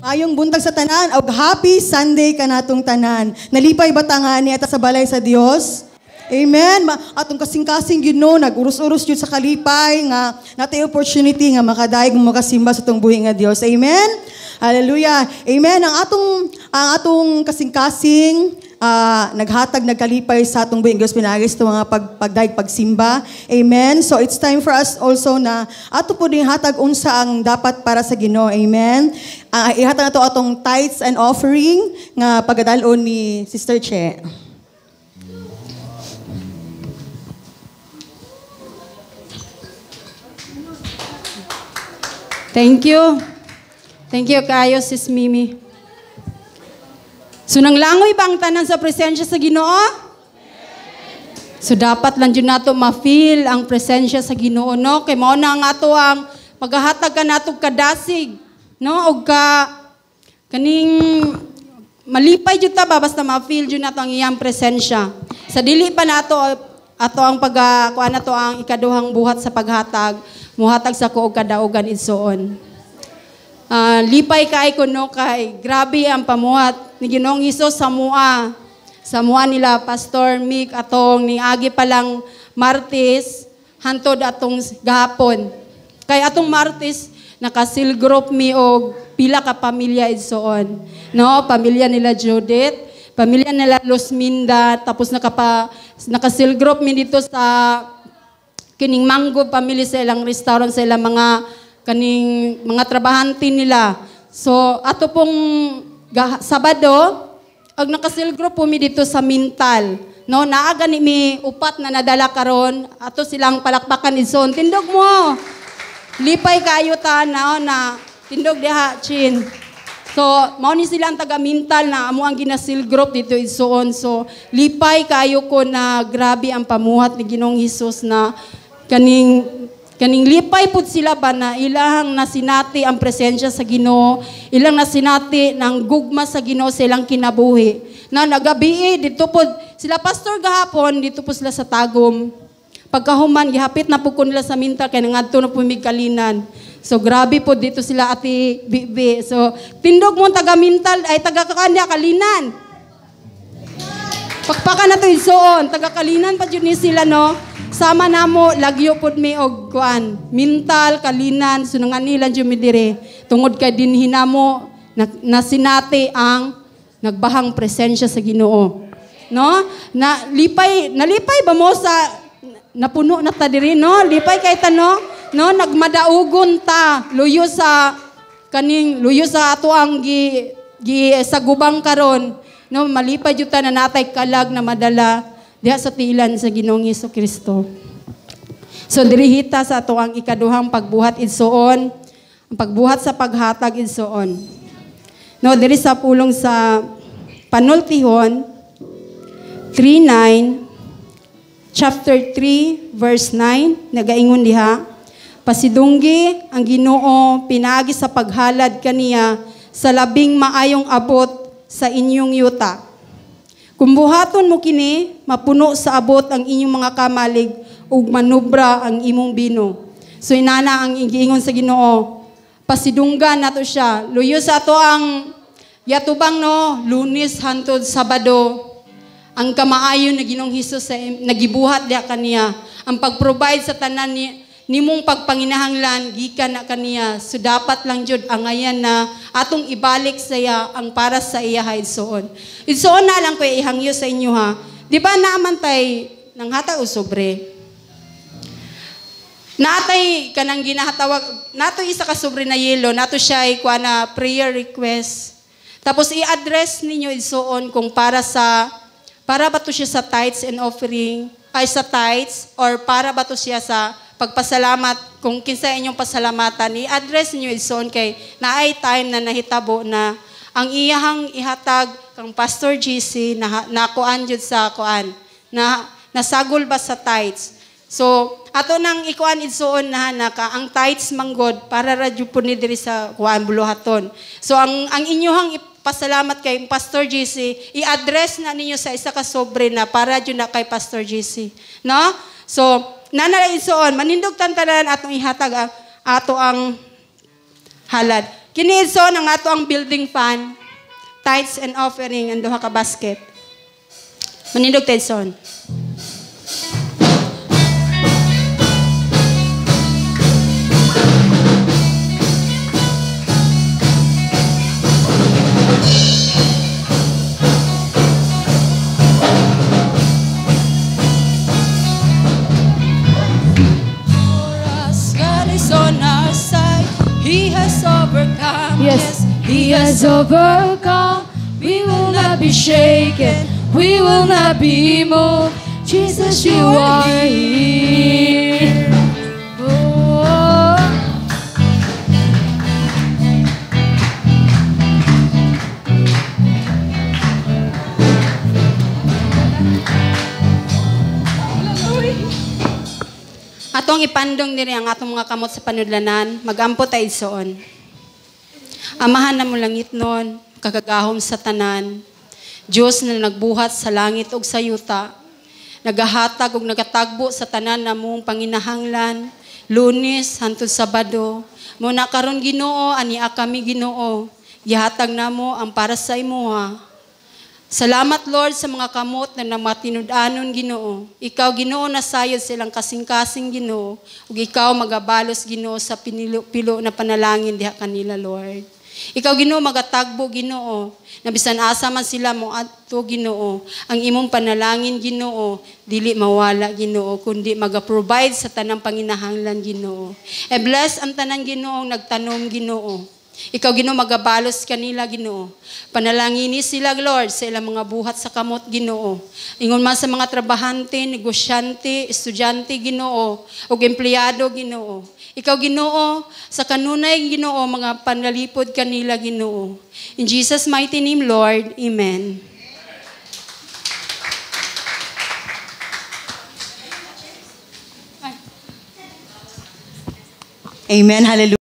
Ayong buntag sa tanan, og happy Sunday kanatong tanan. Nalipay ba tangani at sa balay sa Dios? Amen. Atong kasing-kasing Ginoo nag-urus-urus jud sa kalipay nga natay opportunity nga makadaig makasimba sa tong buhi nga Dios. Amen. Hallelujah. Amen. Ang atong kasing-kasing naghatag nagkalipay sa atong buhing Dios pinagis to mga pagdaig pagsimba. Amen. So it's time for us also na ato po ding hatag unsa ang dapat para sa Ginoo. Amen. Ihatag nato atong tithes and offering nga pagadalon ni Sister Che. Thank you. Thank you kayo, Sis Mimi. So nanglangoy ba ang tanan sa presensya sa Ginoo? So dapat lang dyan nato ma-feel ang presensya sa Ginoo, no? Kay mao na ang ato ang paghahatag ka natong kadasig, no? O kaning malipay jud ta ba basta ma-feel jud nato ang iyang presensya. Sa dili pa nato ato ang kuan nato ang ikaduhang buhat sa paghatag, muhatag sa kuog kadaugan igsoon. Lipay kay kuno kay grabe ang pamuhat ni Ginoong Hesus sa mua nila Pastor Mick atong niagi pa lang Martes hantod atong gahapon. Kay atong Martes naka-seal group mi og pila ka pamilya igsoon. No, pamilya nila Judith, pamilya nila Luzminda, tapos naka-seal group mi dito sa kining Mango family sa ilang restaurant sa ilang kaning mga trabahante nila. So, ato pong Sabado, ag nakasil group po mi dito sa Mintal. No, naaga ni mi upat na nadala karon, ato silang palakpakan ison. Tindog mo. Lipay kayo ta na tindog diha chin. So, mao ni silang taga Mintal na amo ang ginasil group dito ison. So, lipay kayo ko na grabe ang pamuhat ni Ginoong Hesus na kaning lipay pud sila ba na ilahang nasinati ang presensya sa Ginoo, ilang nasinati ng gugma sa Ginoo sa ilang kinabuhi. Na nagabi dito pud sila pastor gahapon dito po sila sa Tagum. Pagkahuman gihapit na pud ko nila sa Mintal kay nangadto na pud migkalinan. So grabe po dito sila ati Bibi. So tindog mo taga Mintal ay taga Kakanya Kalinan. Pakpakan na to igsoon, taga Kalinan pa jud ni sila no. Sama namo lagyo pud mi og kuan, Mintal, Kalinan, sunungan nila jud mi dire. Tungod kay dinhi namo nasinati ang nagbahang presensya sa Ginoo. No? Nalipay ba mo sa napuno na ta diri no? Lipay kay ta no? No, nagmadaugon ta luyo sa ato ang sa gubang karon. No, malipay jud ta na natay kalag na madala diha sa tilan sa Ginoong Hesukristo. So dirihita sa ato ang ikaduhang pagbuhat igsoon, ang pagbuhat sa paghatag igsoon. No, diri sa pulong sa Panultihon 3:9, chapter 3 verse 9 nagaingon diha, pasidunggi ang Ginoo pinaagi sa paghalad kaniya sa labing maayong abot sa inyong yuta. Kung buhaton mo kini, mapuno sa abot ang inyong mga kamalig ug manubra ang imong bino. So inana ang giingon sa Ginoo, pasidunggan nato siya. Luyo sa ato ang yatubang no, Lunes hantod Sabado. Ang kamaayon na Ginoong Hesus sa nagibuhat diha kaniya. Ang pag-provide sa tanan nimong pagpanginahanglan gikan na kaniya. So dapat lang jud angayan na atong ibalik sa iya ang para sa iya igsoon. Igsoon na lang ko ihangyo sa inyo ha. Di ba naaman tay nang hatag o sobre? Natay kanang ginahatawag, nato isa ka sobre na yelo, nato siya ay kuha na prayer request. Tapos i-address ninyo igsoon kung para ba to siya sa tithes and offering, ay sa tithes, or para ba to siya sa pagpasalamat, kung kinsa inyong pasalamatan, i-address niyo igsoon kay naay time na nahitabo na ang iyahang ihatag kang Pastor GC na kuan jud sa kuan na nasagol ba sa tithes. So ato nang ikuan igsoon na ang tithes manggod para ra jud pud ni diri sa kuan buluhaton. So ang inyong pasalamat kay Pastor GC, i-address na ninyo sa isa ka sobre na para jud na kay Pastor GC, no? So nanay igsoon manindog tantanan atong ihatag ato ang halad. Kini so ang ato ang building fund, tithes and offering and duha ka basket. Manindog Tedson. He has overcome. Yes, He has overcome. We will not be shaken. We will not be moved. Jesus, you are here. Oh. Atong ipandong diri ang atong mga kamot sa panudlanan, magampo tayo soon. Amahan na mo langit nun, kakagahom sa tanan. Diyos na nagbuhat sa langit ug sa yuta, nagahatag ug nagatagbo sa tanan na mong panginahanglan, Lunes hangtod Sabado. Muna karon Ginoo, ania kami Ginoo, gihatag namo ang para sa imuha. Salamat Lord sa mga kamot na matinud-anon Ginoo. Ikaw Ginoo nasayod silang kasing-kasing Ginoo. Ug ikaw magabalos Ginoo sa pinilo na panalangin diha kanila Lord. Ikaw Ginoo magatagbo Ginoo. Na bisan asa man sila mo adto Ginoo. Ang imong panalangin Ginoo dili mawala Ginoo kundi maga-provide sa tanang panginahanglan Ginoo. E bless ang tanan Ginoo nagtanom Ginoo. Ikaw Ginoo magabalos kanila Ginoo. Panalangini sila Lord sa ilang mga buhat sa kamot Ginoo. Ingon man sa mga trabahante, negosyante, estudyante Ginoo ug empleyado Ginoo. Ikaw Ginoo sa kanunay Ginoo mga panalipod kanila Ginoo. In Jesus mighty name Lord. Amen. Amen. Hallelujah.